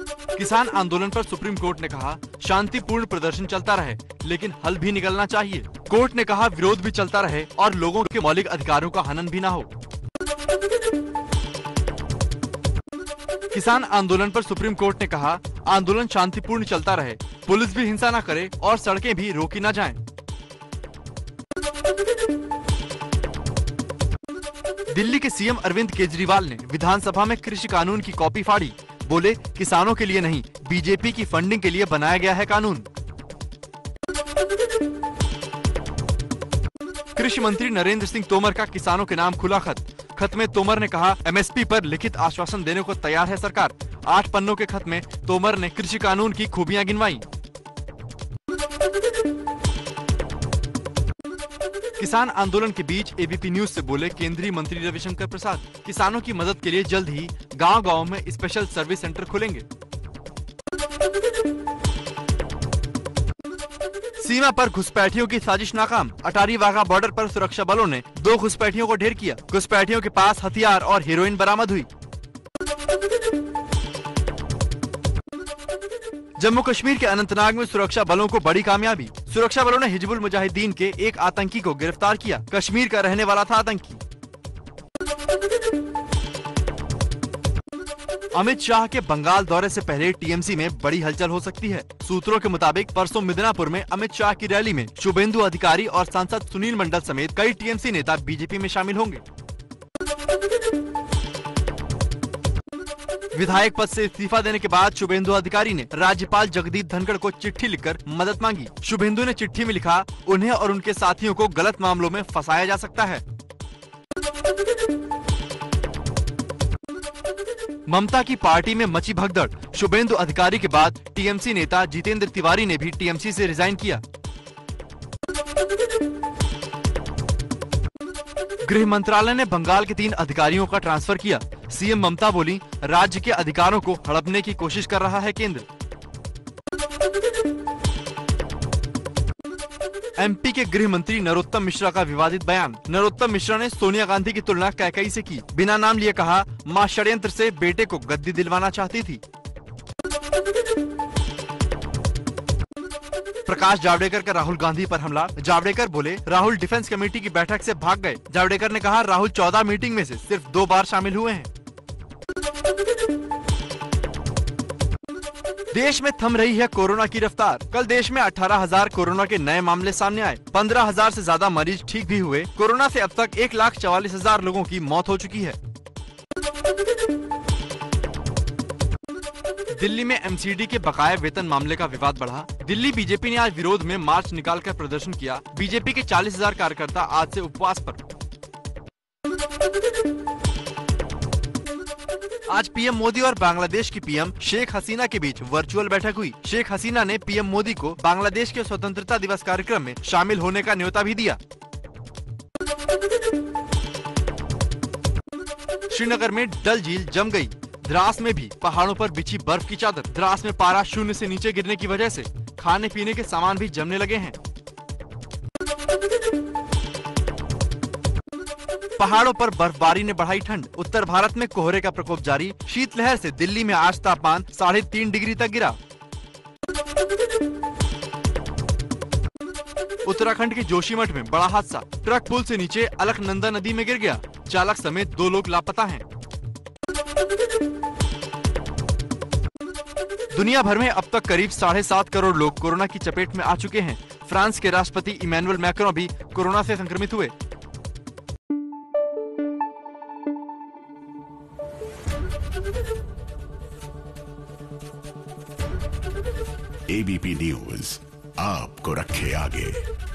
किसान आंदोलन पर सुप्रीम कोर्ट ने कहा शांतिपूर्ण प्रदर्शन चलता रहे, लेकिन हल भी निकलना चाहिए। कोर्ट ने कहा विरोध भी चलता रहे और लोगों के मौलिक अधिकारों का हनन भी न हो। किसान आंदोलन पर सुप्रीम कोर्ट ने कहा आंदोलन शांतिपूर्ण चलता रहे, पुलिस भी हिंसा न करे और सड़कें भी रोकी न जाएं। दिल्ली के सीएम अरविंद केजरीवाल ने विधानसभा में कृषि कानून की कॉपी फाड़ी। बोले किसानों के लिए नहीं, बीजेपी की फंडिंग के लिए बनाया गया है कानून। कृषि मंत्री नरेंद्र सिंह तोमर का किसानों के नाम खुला खत। खत में तोमर ने कहा एमएसपी पर लिखित आश्वासन देने को तैयार है सरकार। 8 पन्नों के खत में तोमर ने कृषि कानून की खूबियां गिनवाई। किसान आंदोलन के बीच एबीपी न्यूज से बोले केंद्रीय मंत्री रविशंकर प्रसाद, किसानों की मदद के लिए जल्द ही गांव-गांव में स्पेशल सर्विस सेंटर खुलेंगे। सीमा पर घुसपैठियों की साजिश नाकाम। अटारी वाघा बॉर्डर पर सुरक्षा बलों ने 2 घुसपैठियों को ढेर किया। घुसपैठियों के पास हथियार और हेरोइन बरामद हुई। जम्मू कश्मीर के अनंतनाग में सुरक्षा बलों को बड़ी कामयाबी। सुरक्षा बलों ने हिजबुल मुजाहिदीन के एक आतंकी को गिरफ्तार किया। कश्मीर का रहने वाला था आतंकी। अमित शाह के बंगाल दौरे से पहले टीएमसी में बड़ी हलचल हो सकती है। सूत्रों के मुताबिक परसों मिदनापुर में अमित शाह की रैली में शुभेंदु अधिकारी और सांसद सुनील मंडल समेत कई टीएमसी नेता बीजेपी में शामिल होंगे। विधायक पद से इस्तीफा देने के बाद शुभेंदु अधिकारी ने राज्यपाल जगदीप धनखड़ को चिट्ठी लिखकर मदद मांगी। शुभेंदु ने चिट्ठी में लिखा उन्हें और उनके साथियों को गलत मामलों में फंसाया जा सकता है। ममता की पार्टी में मची भगदड़। शुभेंदु अधिकारी के बाद टीएमसी नेता जितेंद्र तिवारी ने भी टीएमसी से रिजाइन किया। गृह मंत्रालय ने बंगाल के 3 अधिकारियों का ट्रांसफर किया। सीएम ममता बोली राज्य के अधिकारों को हड़पने की कोशिश कर रहा है केंद्र। एमपी के गृह मंत्री नरोत्तम मिश्रा का विवादित बयान। नरोत्तम मिश्रा ने सोनिया गांधी की तुलना कैकेयी से की। बिना नाम लिए कहा मां षड्यंत्र से बेटे को गद्दी दिलवाना चाहती थी। प्रकाश जावड़ेकर का राहुल गांधी पर हमला। जावड़ेकर बोले राहुल डिफेंस कमेटी की बैठक से भाग गए। जावड़ेकर ने कहा राहुल 14 मीटिंग में से सिर्फ 2 बार शामिल हुए हैं। देश में थम रही है कोरोना की रफ्तार। कल देश में 18,000 कोरोना के नए मामले सामने आए। 15,000 से ज्यादा मरीज ठीक भी हुए। कोरोना से अब तक 1,44,000 लोगों की मौत हो चुकी है। दिल्ली में एमसीडी के बकाया वेतन मामले का विवाद बढ़ा। दिल्ली बीजेपी ने आज विरोध में मार्च निकालकर प्रदर्शन किया। बीजेपी के 40,000 कार्यकर्ता आज से उपवास पर। आज पीएम मोदी और बांग्लादेश की पीएम शेख हसीना के बीच वर्चुअल बैठक हुई। शेख हसीना ने पीएम मोदी को बांग्लादेश के स्वतंत्रता दिवस कार्यक्रम में शामिल होने का न्योता भी दिया। श्रीनगर में डल झील जम गई। द्रास में भी पहाड़ों पर बिछी बर्फ की चादर। द्रास में पारा 0 से नीचे गिरने की वजह से खाने पीने के सामान भी जमने लगे हैं। पहाड़ों पर बर्फबारी ने बढ़ाई ठंड। उत्तर भारत में कोहरे का प्रकोप जारी। शीतलहर से दिल्ली में आज तापमान 3.5 डिग्री तक गिरा। उत्तराखंड के जोशीमठ में बड़ा हादसा। ट्रक पुल से नीचे अलकनंदा नदी में गिर गया। चालक समेत 2 लोग लापता हैं। दुनिया भर में अब तक करीब 7.5 करोड़ लोग कोरोना की चपेट में आ चुके हैं। फ्रांस के राष्ट्रपति इमैनुअल मैक्रों भी कोरोना से संक्रमित हुए। एबीपी न्यूज आपको रखे आगे।